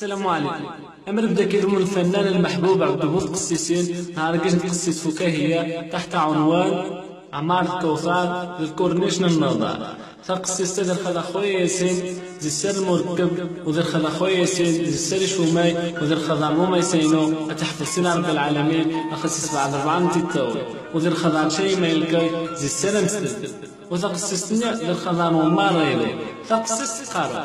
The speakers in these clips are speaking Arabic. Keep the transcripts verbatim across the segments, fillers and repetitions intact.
السلام عليكم. أمر بدا كيدوم الفنان المحبوب عبد البوط قسيسين نهار كاش قصيت فكاهية تحت عنوان عمار الكوثر للكورنيش النظار. فقصيت ديال خلا خويا ياسين زي السر المركب وديال خلا خويا ياسين زي السر شوماي وديال خلا موما يسينو تحفظ سنة رب العالمين أخصص بعد أربعة نتي التول وديال خلا شي ما يلقاي زي السر مسدد وتقصيت ديال خلا ومار ريلي تقصيت قارب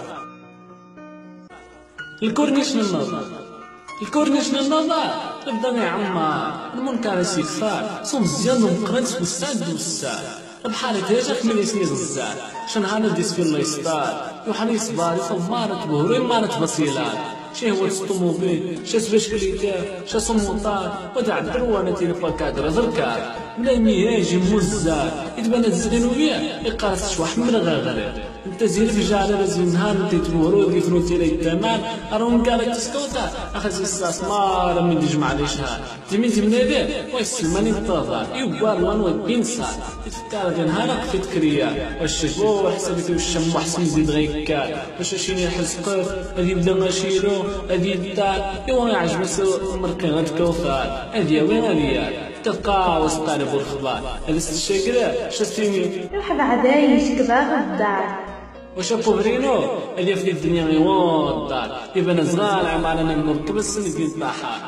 الكورنيش النظار. الكورنيش النظار بدا يعمر المنكر يكثر صوم مزيان ومقرنت والساد والساد بحال هكا من يسني غزال شنهار ديس في الله يستار وحال يصبر يفمارت بهوري مارت بصيلات شي هو الطوموبيل شاس باش كليتا شاس الموطار ودع الدروانة تيلفا كادر دركار بلا مياجي موزار يتبان الزين وياه يقارس شواح من غاغرير انت زين في جعل رزين نهار انت تمورو دي فروتي لي التمام ارون قالك تسكوتا اخذ الساسمار من يجمع لي شهر تمين تمنادي ويسلماني الطاظار يوبار وان ودين صار يتفكر غير نهار في تكريا والشبو حسبتي والشم وحسن يزيد غيكار باش شيني يحس قف هادي بدا غاشيرو هادي الدار يوا يعجبس مركي غاد كوثار هادي وين هادي تلقى وسط طالب الخبار هذا الشكل شتيني واحد عدايش كبار الدار واش بوبرينو اللي في الدنيا يوضر يبان صغار عمالنا نركب السن ديال البحر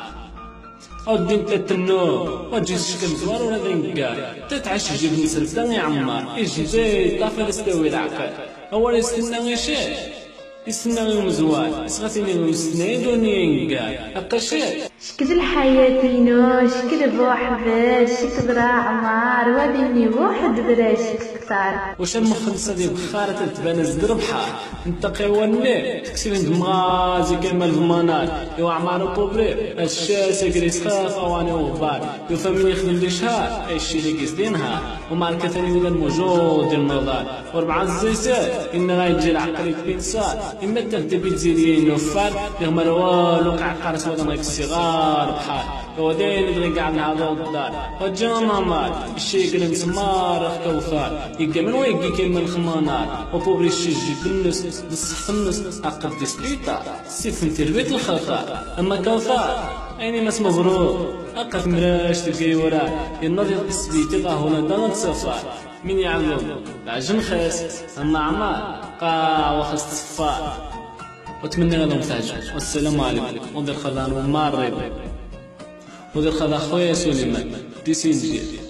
او الدين تلتنو وتجي الشكل زوار ولا دينكا تتعش جيب مسلسل يا عمار يجي زي طافل يستوي العقل هو يستنى غير شيء يستنى غير زوار يسغسيني ويستنى دوني كاع هكا شيء شكد الحياتينو شكد بوحدك شكد راه عمار وديني بوحد براش كثار واش المخلصه ديال بخاره تتبان زدر بحال انت قيواني تكسير عند مغازي كمال الضمانات يو عمار بوبري الشاسه كريس خافه واني وغبار يفهم من يخدم لي شهر الشي اللي كيسدي نهار ومع الكثير من الموجود ديال النظار وربع الزيتات ان غايجي العقل يتنسى اما تبدي تزيدي نوفر يغمر والو قاع قارس ولا ما الصغار بحال ودين يدغي كاع من هذا الدار وجاما مال الشيء كلم سمار كوثار يلقى من وين يجي كيما الخمانات وبوبري الشجي بالنص بصح النص عقد دي سبيطار سيف من تربية الخطا اما كوثار عيني ماس مبروك اقف مراش تلقاي وراه ينضي السبيتي هنا دار سفار من يعلم العجن خاس اما عمار قا وخص الصفار واتمنى لهم تعجب والسلام عليكم ودير خضان ومار ريبي ودير خضا خويا سليمان دي سينجير